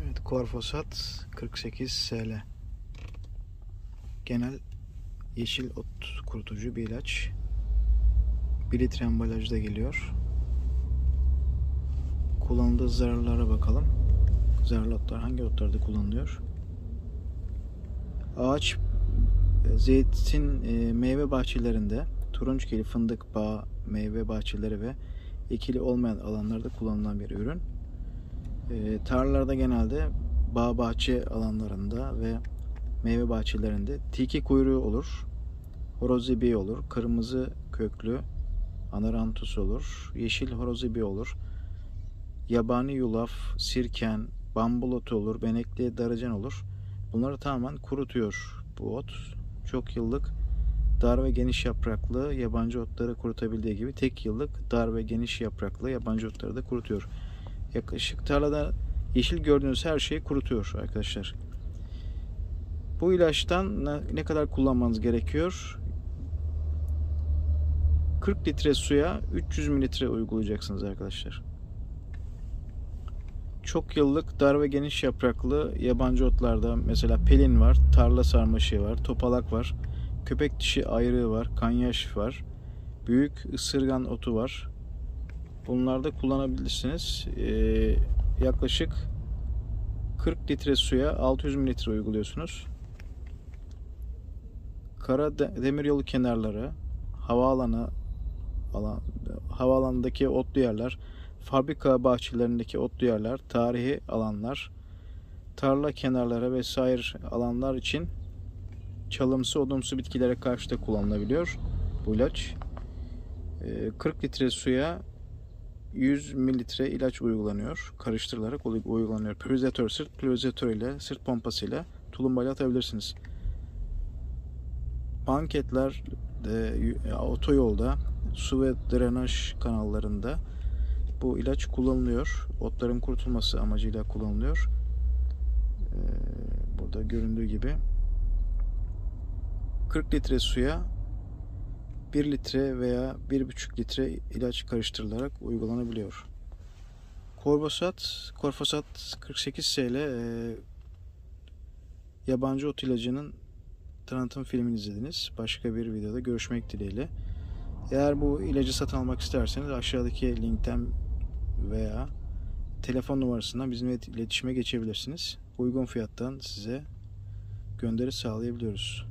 Evet, Korfosat 48 SL. Genel yeşil ot kurutucu bir ilaç. 1 litre ambalajda geliyor. Kullanıldığı zararlara bakalım. Zararlı otlar hangi otlarda kullanılıyor? Ağaç, zeytin, meyve bahçelerinde, turunçgil, fındık, bağ, meyve bahçeleri ve ekili olmayan alanlarda kullanılan bir ürün. Tarlalarda genelde bağ bahçe alanlarında ve meyve bahçelerinde tilki kuyruğu olur, horoz ibiği olur, kırmızı köklü anarantus olur, yeşil horoz ibiği olur, yabani yulaf, sirken, bambul otu olur, benekli darıcan olur. Bunları tamamen kurutuyor bu ot. Çok yıllık dar ve geniş yapraklı yabancı otları kurutabildiği gibi tek yıllık dar ve geniş yapraklı yabancı otları da kurutuyor. Yaklaşık tarlada yeşil gördüğünüz her şeyi kurutuyor arkadaşlar. Bu ilaçtan ne kadar kullanmanız gerekiyor? 40 litre suya 300 mililitre uygulayacaksınız arkadaşlar. Çok yıllık dar ve geniş yapraklı yabancı otlarda mesela pelin var, tarla sarmaşığı var, topalak var, köpek dişi ayrığı var, kanyaş var, büyük ısırgan otu var. Bunlarda kullanabilirsiniz. Yaklaşık 40 litre suya 600 mililitre uyguluyorsunuz. Kara demiryolu kenarları, havaalanındaki otlu yerler, fabrika bahçelerindeki otlu yerler, tarihi alanlar, tarla kenarları vesaire alanlar için çalımsı, odumsu bitkilere karşı da kullanılabiliyor bu ilaç. 40 litre suya 100 mililitre ilaç uygulanıyor. Karıştırılarak uygulanıyor. Pürüzatör ile, sırt pompasıyla, tulumbayla atabilirsiniz. Banketler, otoyolda, su ve drenaj kanallarında bu ilaç kullanılıyor. Otların kurutulması amacıyla kullanılıyor. Burada göründüğü gibi 40 litre suya 1 litre veya 1,5 litre ilaç karıştırılarak uygulanabiliyor. Korfosat 48 SL yabancı ot ilacının tanıtım filmini izlediniz. Başka bir videoda görüşmek dileğiyle. Eğer bu ilacı satın almak isterseniz aşağıdaki linkten veya telefon numarasından bizimle iletişime geçebilirsiniz. Uygun fiyattan size gönderi sağlayabiliyoruz.